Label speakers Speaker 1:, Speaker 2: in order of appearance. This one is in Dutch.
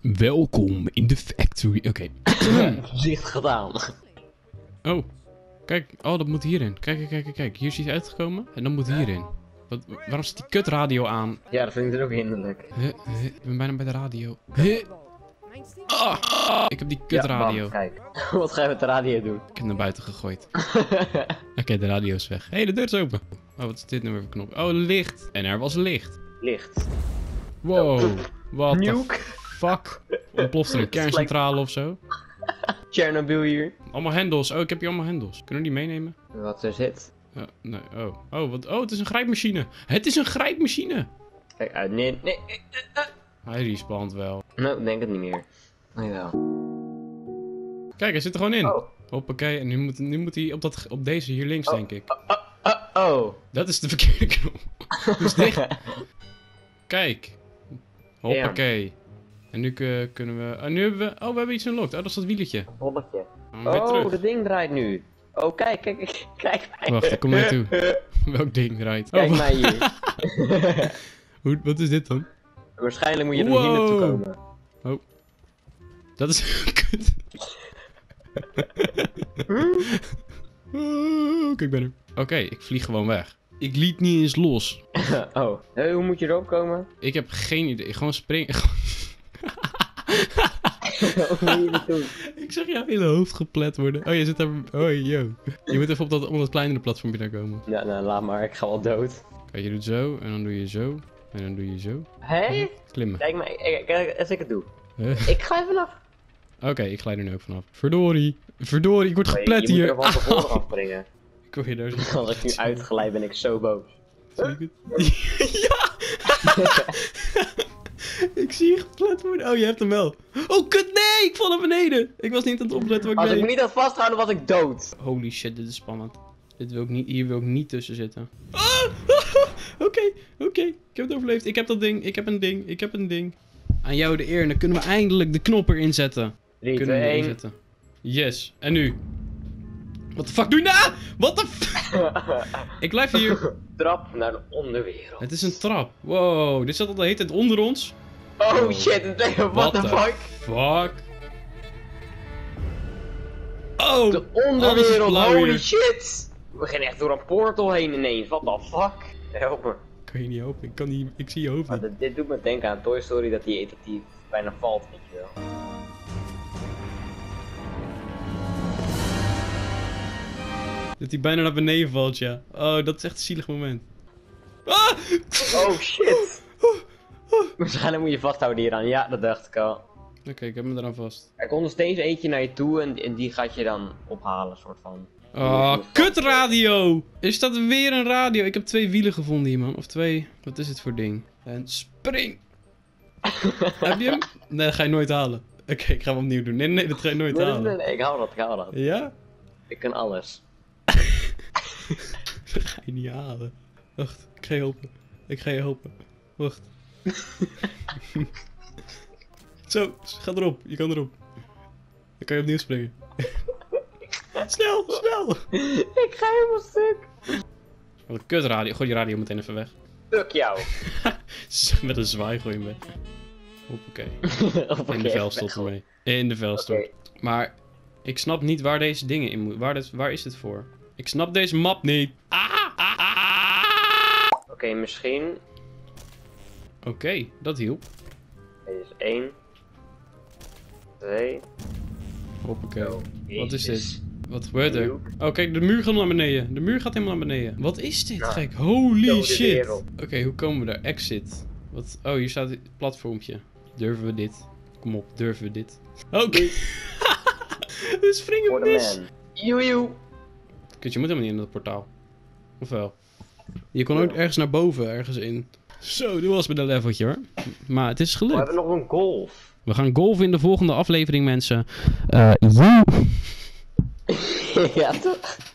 Speaker 1: Welkom in de factory. Oké.
Speaker 2: Zicht gedaan.
Speaker 1: Oh, kijk. Oh, dat moet hierin. Kijk. Hier is iets uitgekomen. En dat moet hierin. Waarom zit die kutradio aan?
Speaker 2: Ja, dat vind ik dan ook hinderlijk.
Speaker 1: Ik ben bijna bij de radio. Ik heb die kutradio.
Speaker 2: Ja, kijk. Wat ga je met de radio doen?
Speaker 1: Ik heb hem naar buiten gegooid. Oké, de radio is weg. Hé, de deur is open. Oh, wat is dit nou weer voor knop? Oh, licht. En er was licht.
Speaker 2: Licht.
Speaker 1: Wow. Wat
Speaker 2: Nuke.
Speaker 1: fuck? Ontploft er een kerncentrale of zo?
Speaker 2: Chernobyl hier.
Speaker 1: Allemaal hendels. Oh, ik heb hier allemaal hendels. Kunnen we die meenemen?
Speaker 2: Wat er zit.
Speaker 1: Nee. Oh, het is een grijpmachine. Het is een grijpmachine.
Speaker 2: Kijk uit. Nee.
Speaker 1: Hij respawnt wel.
Speaker 2: Nou, ik denk het niet meer. Nee wel.
Speaker 1: Kijk, hij zit er gewoon in.
Speaker 2: Oh.
Speaker 1: Hoppakee, en nu moet hij op deze hier links, denk ik.
Speaker 2: Oh.
Speaker 1: Dat is de verkeerde knop. Dus dicht. Kijk. Hoppakee. En nu kunnen we... nu hebben we... Oh, we hebben iets unlocked. Oh, dat is dat wieletje.
Speaker 2: Bolletje.
Speaker 1: Weer terug.
Speaker 2: Oh, dat ding draait nu. Oh, kijk mij.
Speaker 1: Wacht, ik kom naartoe. Welk ding draait?
Speaker 2: Kijk
Speaker 1: Oh,
Speaker 2: mij hier.
Speaker 1: wat is dit dan?
Speaker 2: Waarschijnlijk moet je er hier naartoe komen.
Speaker 1: Oh. Dat is... Kut. Kijk, ik ben er. Oké, ik vlieg gewoon weg. Ik liet niet eens los.
Speaker 2: Oh. Hoe moet je erop komen?
Speaker 1: Ik heb geen idee. Gewoon springen.
Speaker 2: Hoe moet je dat doen?
Speaker 1: Ik zeg jouw hele hoofd geplet worden. Oh, je zit daar... Oh, yo. Je moet even op dat kleinere platform binnenkomen.
Speaker 2: Ja, nou, laat maar. Ik ga wel dood.
Speaker 1: Kijk, je doet zo. En dan doe je zo. En dan doe je zo.
Speaker 2: Hé?
Speaker 1: Klimmen.
Speaker 2: Kijk maar. Kijk, als ik het doe.
Speaker 1: Huh?
Speaker 2: Ik ga even af.
Speaker 1: Oké, ik glij er nu ook vanaf. Verdorie, ik word geplet
Speaker 2: je
Speaker 1: hier.
Speaker 2: Je moet er van tevoren afspringen.
Speaker 1: Ik word hier daar zo.
Speaker 2: Als ik nu uitgeleid ben ik zo boos.
Speaker 1: Zie ik het? Ja! Ik zie je geplet worden. Oh, je hebt hem wel. Oh, kut, nee! Ik val naar beneden. Ik was niet aan het opletten wat ik
Speaker 2: Als ik
Speaker 1: deed.
Speaker 2: me niet had vasthouden was ik dood.
Speaker 1: Holy shit, dit is spannend. Hier wil ik niet tussen zitten. Oké. Ik heb het overleefd. Ik heb dat ding. Ik heb een ding. Aan jou de eer. En dan kunnen we eindelijk de knop erin zetten.
Speaker 2: 3,
Speaker 1: Kunnen
Speaker 2: 2,
Speaker 1: we
Speaker 2: 1.
Speaker 1: inzetten. Yes. En nu? Wat de fuck doe je nou? Wat de Ik blijf hier.
Speaker 2: Trap naar de onderwereld.
Speaker 1: Het is een trap. Wow, dit zat al de hele tijd onder ons.
Speaker 2: Oh shit, what the fuck?
Speaker 1: Fuck. Oh,
Speaker 2: De
Speaker 1: alles is
Speaker 2: onderwereld,
Speaker 1: blauw
Speaker 2: holy
Speaker 1: hier.
Speaker 2: shit! We gaan echt door een portal heen ineens, what the fuck? Help me.
Speaker 1: Kan je niet open? Ik zie je hoofd
Speaker 2: Maar
Speaker 1: niet.
Speaker 2: dit doet me denken aan Toy Story dat die bijna valt, weet je wel.
Speaker 1: Dat hij bijna naar beneden valt, ja. Oh, dat is echt een zielig moment. Ah!
Speaker 2: Oh shit! Waarschijnlijk moet je vasthouden hieraan, ja, dat dacht ik al.
Speaker 1: Oké, ik heb me eraan vast.
Speaker 2: Er komt nog steeds eentje naar je toe en die gaat je dan ophalen, soort van.
Speaker 1: Oh, kutradio! Er staat weer een radio. Ik heb 2 wielen gevonden hier, man. Of 2... Wat is het voor ding? En spring! Heb je hem? Nee, dat ga je nooit halen. Oké, ik ga hem opnieuw doen. Nee, dat ga je nooit halen.
Speaker 2: Nee, ik hou dat.
Speaker 1: Ja?
Speaker 2: Ik kan alles.
Speaker 1: Dat ga je niet halen. Wacht, ik ga je helpen. Wacht. Zo, ga erop. Je kan erop. Dan kan je opnieuw springen. Snel!
Speaker 2: Ik ga helemaal stuk.
Speaker 1: Wat een kutradio. Gooi die radio meteen even weg.
Speaker 2: Fuck jou.
Speaker 1: Met een zwaai gooi je hem weg. Hoppakee. In de vuilstort ermee. In de vuilstort.
Speaker 2: Okay.
Speaker 1: Maar ik snap niet waar deze dingen in moeten. Waar is dit voor? Ik snap deze map niet.
Speaker 2: Oké, misschien.
Speaker 1: Oké, dat hielp.
Speaker 2: Deze is 1. 2.
Speaker 1: Hoppakee.
Speaker 2: Oh,
Speaker 1: Wat is
Speaker 2: Jezus.
Speaker 1: dit? Wat gebeurt er? Oh, kijk, de muur gaat naar beneden. De muur gaat helemaal naar beneden. Wat is dit, gek? Holy
Speaker 2: Dode
Speaker 1: shit.
Speaker 2: wereld.
Speaker 1: Oké, hoe komen we daar? Exit. Wat? Oh, hier staat het platformpje. Durven we dit? Kom op, durven we dit? Oké. We springen
Speaker 2: For the
Speaker 1: mis.
Speaker 2: man. Joejoe.
Speaker 1: Kut, je moet helemaal niet in dat portaal. Of wel? Je kon ook ergens naar boven, ergens in. Zo, dit was bij de leveltje hoor. Maar het is
Speaker 2: We
Speaker 1: gelukt.
Speaker 2: hebben nog een golf.
Speaker 1: We gaan golven in de volgende aflevering, mensen.
Speaker 2: Ja, toch?